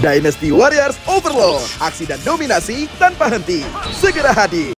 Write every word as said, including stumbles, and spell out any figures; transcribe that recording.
Dynasty Warriors Overlord, aksi dan dominasi tanpa henti. Segera hadir.